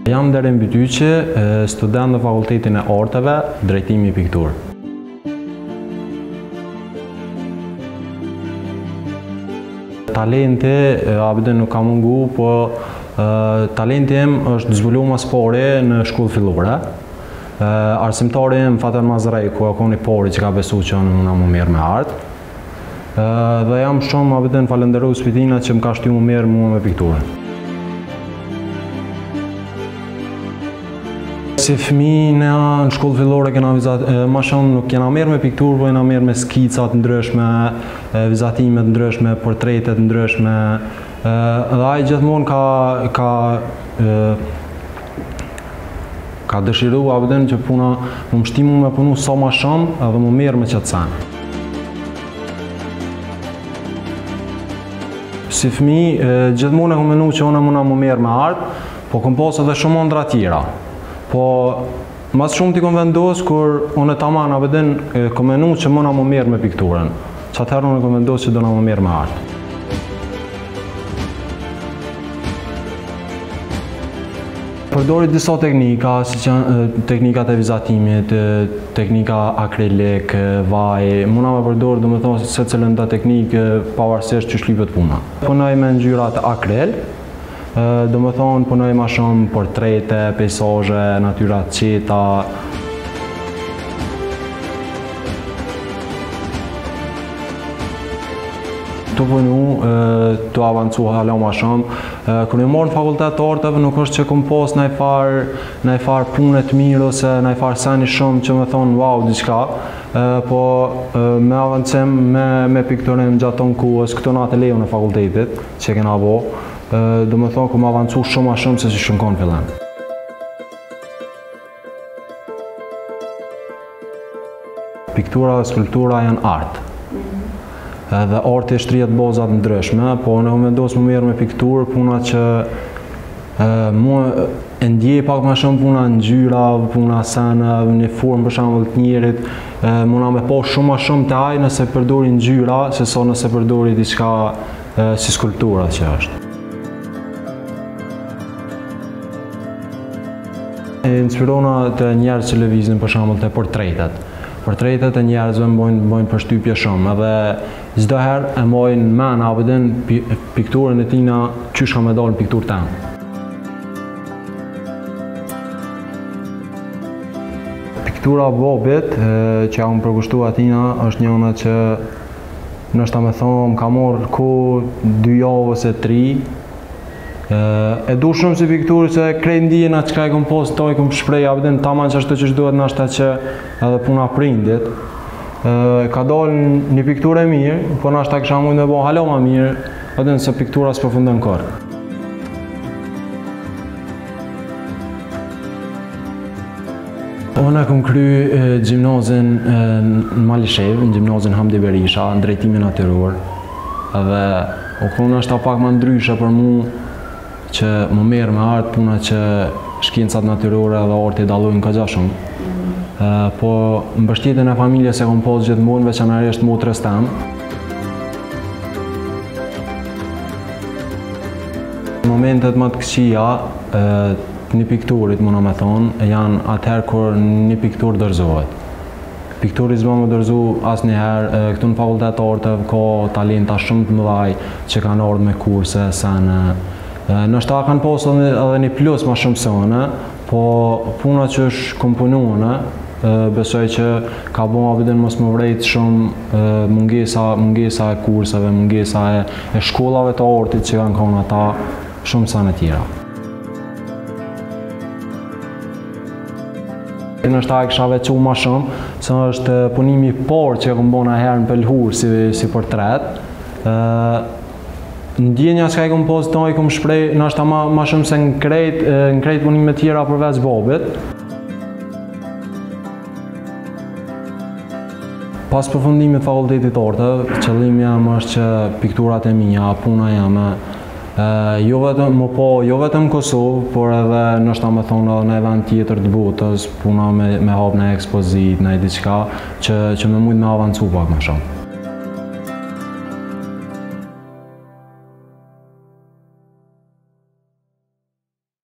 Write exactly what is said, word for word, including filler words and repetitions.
Jam Deri Mbytyqe, student në Fakultetin e Arteve, drejtimi pikturë. Talenti, abeden nuk ka mungu, po talenti im është zbulu mas pari në shkollë fillore. Arsimtari im, Fatër Mazrej, ku akon i pari që ka besu që në muna më mirë me artë. Dhe jam shumë abeden falenderu spitina që më ka shty më mirë mua me pikturën. Si fëmi, ne në shkollë fillore kena vizat, ma shumë nuk kena mirë me pikturë, po jena mirë me skicat ndryshme, vizatimet ndryshme, portretet ndryshme. Dhe ajë gjithmonë ka, ka, ka dëshiru abden që puna më mështimu me punu sa ma shumë edhe më mirë me qëtë sen. Si fëmi, gjithmonë e ku menu që one muna më mirë me artë, po kom pas edhe shumë ndra tjera. Po, mas shumë t'i kom vendos, kur unë e taman abeden kom menu që mëna më mirë me pikturën. Që atëherë unë e kom vendos që do na më mirë me artë. Përdori disa teknika, si që teknikat e vizatimit, teknika akrilik, vaj, muna me përdori do me thonë se cilën da teknikë pavarësisht që shlypet puna. Punoj me ngjyrat akril, do me thonë punoj ma shumë portrete, pejsazhe, natyrat qeta. Të punu, të avancu hala ma shumë. Kër një morë në fakultet të arteve nuk është që kom pas nëj farë, nëj farë punet mirë ose nëj farë seni shumë që me thonë wow, diqka. Po me avancim me, me pikturim gjatë tonë kuës, këto në ateliu në fakultetit që kena bo, do me thonë kom avancu shumë a shumë se që shumë konë fillim. Piktura dhe skulptura janë artë. Edhe arti shtrihet bazat ndryshme, po në vendos më mirë me pikturë, puna që mua e ndjej pak më shumë puna ngjyra, puna sene, në formë për shembull të njerit, muna me pa shumë më shumë të aj nëse përdori ngjyra, se sa nëse përdori diçka si skulptura që është. Inspirona të njerëz që lëvizin për shembull të portretet. Portretet e njerëzve më bojnë, bojnë përshtypje shumë, edhe çdo herë e mojnë men abeden pikturën e tina qysh ka me dalë në pikturë temë. Piktura babit që ja unë përkushtu atina është njëna që nështë ta me thonë më ka morë ku dy javë ose tri. E du shumë si pikturë që krejt ndijena që ka i kom posë to i kom shprej abden taman që ashtu që shduhet nështë që edhe puna prindit. Ka dalë një pikturë e mirë, po nështë ta kësha mujnë me bo halo ma mirë, edhe nëse piktura së përfundën kërë. Unë e kom kry gjimnazin në Malishev, në gjimnazin Hamdi Berisha, në drejtimin natyror. Edhe u konë është ta pak më ndryshe për mu që më merë me artë puna që shkencat natyrore dhe arti dalojnë ka gja shumë. Po mbështjetjen e familjes e kom pas gjithmonë veçanërisht motrës tem. Momentet më të këqija të një pikturit, muna me thonë, janë atëherë kur një piktur dërzohet. Pikturi s'ma më dërzu asë njëherë, këtu në fakultet artëv ka talenta shumë të mëdhaj që kanë ardhë me kurse, sene. Nështë ta kanë posë edhe një plus ma shumë sëne, po puna që është komponuane, besoj që ka bo abiden mos më vrejt shumë mungesa, mungesa e kurseve, mungesa e, e shkollave të artit që kanë konë ata shumë sene tjera. Nështë ta e kësha vequ ma shumë, se është punimi parë që e kom bona herë në pelhur si, si portret. Ndjenja që ka i kom posë të i kom shprej, nështë ta ma, ma shumë se në krejt, në krejt punime tjera përveç babit. Pas përfundimit fakultetit artëv, qëllimi jam është që pikturat e mija, puna jame, jo vetëm më po, jo vetëm Kosovë, por edhe nështë ta me thonë edhe në event tjetër të botës, puna me, me hap në ekspozit, në diçka, që, që me mujtë me avancu pak më shumë.